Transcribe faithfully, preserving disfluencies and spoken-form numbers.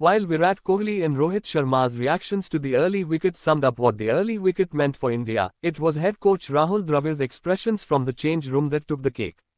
While Virat Kohli and Rohit Sharma's reactions to the early wicket summed up what the early wicket meant for India, it was head coach Rahul Dravid's expressions from the change room that took the cake.